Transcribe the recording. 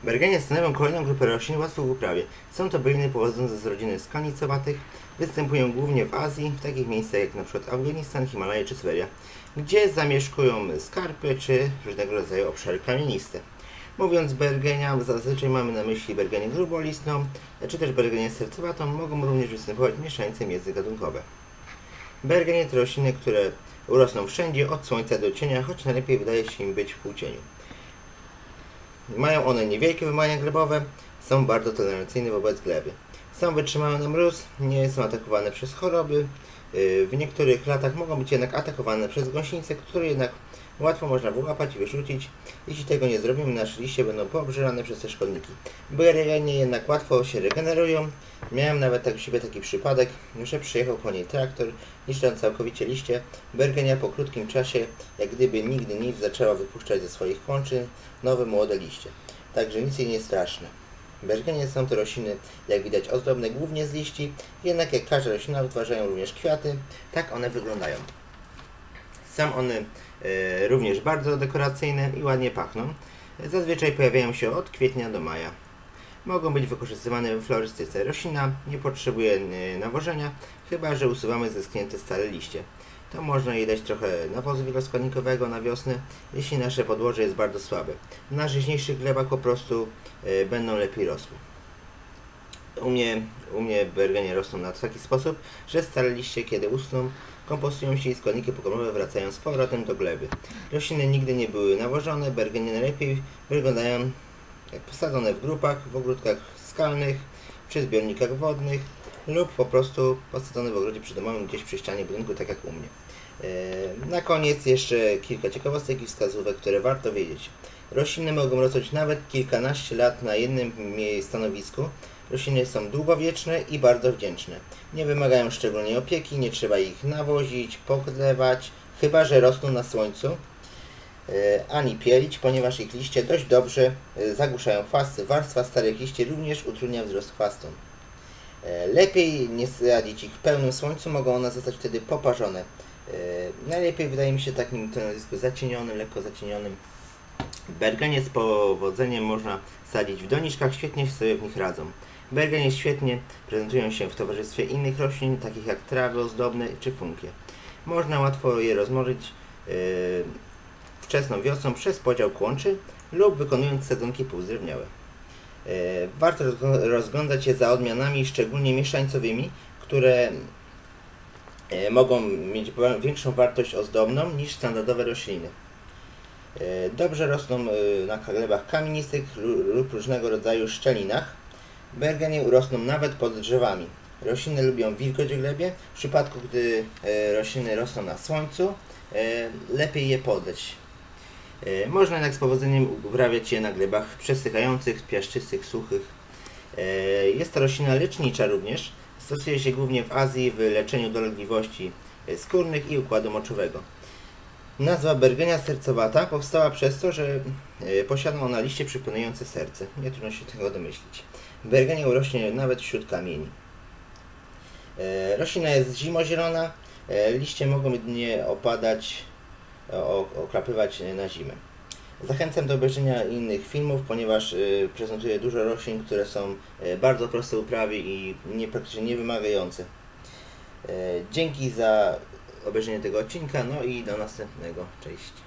Bergenie stanowią kolejną grupę roślin łatwą w uprawie. Są to byliny pochodzące z rodziny skałnicowatych. Występują głównie w Azji, w takich miejscach jak np. Afganistan, Himalaje czy Syberia, gdzie zamieszkują skarpy czy różnego rodzaju obszary kamieniste. Mówiąc bergenia, zazwyczaj mamy na myśli bergenię grubolistną, czy też bergenię sercowatą. Mogą również występować mieszańce międzygatunkowe. Bergenie to rośliny, które urosną wszędzie, od słońca do cienia, choć najlepiej wydaje się im być w półcieniu. Mają one niewielkie wymagania glebowe, są bardzo tolerancyjne wobec gleby. Są wytrzymałe na mróz, nie są atakowane przez choroby. W niektórych latach mogą być jednak atakowane przez gąsienicę, które jednak łatwo można wyłapać i wyrzucić. Jeśli tego nie zrobimy, nasze liście będą poobżerane przez te szkodniki. Bergenie jednak łatwo się regenerują. Miałem nawet u siebie taki przypadek, że przyjechał po niej traktor, niszcząc całkowicie liście. Bergenia po krótkim czasie, jak gdyby nigdy nic, zaczęła wypuszczać ze swoich kończyn nowe młode liście. Także nic jej nie straszne. Bergenie są to rośliny, jak widać, ozdobne głównie z liści, jednak jak każda roślina wytwarzają również kwiaty. Tak one wyglądają. Są one również bardzo dekoracyjne i ładnie pachną. Zazwyczaj pojawiają się od kwietnia do maja. Mogą być wykorzystywane w florystyce. Roślina nie potrzebuje nawożenia, chyba że usuwamy zeschnięte stare liście. To można jej dać trochę nawozu wieloskładnikowego na wiosnę, jeśli nasze podłoże jest bardzo słabe. Na żyźniejszych glebach po prostu będą lepiej rosły. U mnie bergenie rosną na taki sposób, że stare liście, kiedy uschną, kompostują się i składniki pokarmowe wracają z powrotem do gleby. Rośliny nigdy nie były nawożone, bergenie najlepiej wyglądają jak posadzone w grupach, w ogródkach skalnych, przy zbiornikach wodnych lub po prostu posadzone w ogrodzie przydomowym gdzieś przy ścianie budynku, tak jak u mnie. Na koniec jeszcze kilka ciekawostek i wskazówek, które warto wiedzieć. Rośliny mogą rosnąć nawet kilkanaście lat na jednym stanowisku. Rośliny są długowieczne i bardzo wdzięczne. Nie wymagają szczególnej opieki, nie trzeba ich nawozić, podlewać, chyba że rosną na słońcu, ani pielić, ponieważ ich liście dość dobrze zagłuszają chwasty. Warstwa starych liści również utrudnia wzrost chwastom. Lepiej nie sadzić ich w pełnym słońcu, mogą one zostać wtedy poparzone. Najlepiej wydaje mi się takim stanowisku zacienionym, lekko zacienionym. Bergenie z powodzeniem można sadzić w doniczkach, świetnie sobie w nich radzą. Bergenie świetnie prezentują się w towarzystwie innych roślin, takich jak trawy ozdobne czy funkie. Można łatwo je rozmnożyć wczesną wiosną przez podział kłączy lub wykonując sadzonki półzdrewniałe. Warto rozglądać się za odmianami, szczególnie mieszańcowymi, które mogą mieć większą wartość ozdobną niż standardowe rośliny. Dobrze rosną na glebach kamienistych lub różnego rodzaju szczelinach. Bergenie urosną nawet pod drzewami. Rośliny lubią wilgoć w glebie. W przypadku, gdy rośliny rosną na słońcu, lepiej je podleć. Można jednak z powodzeniem uprawiać je na glebach przesychających, piaszczystych, suchych. Jest to roślina lecznicza również. Stosuje się głównie w Azji w leczeniu dolegliwości skórnych i układu moczowego. Nazwa bergenia sercowata powstała przez to, że posiada ona liście przypominające serce. Nie trudno się tego domyślić. Bergenia urośnie nawet wśród kamieni. Roślina jest zimozielona. Liście mogą jedynie opadać, okrapywać na zimę. Zachęcam do obejrzenia innych filmów, ponieważ prezentuję dużo roślin, które są bardzo proste w uprawie i praktycznie niewymagające. Dzięki za obejrzenie tego odcinka, no i do następnego. Cześć.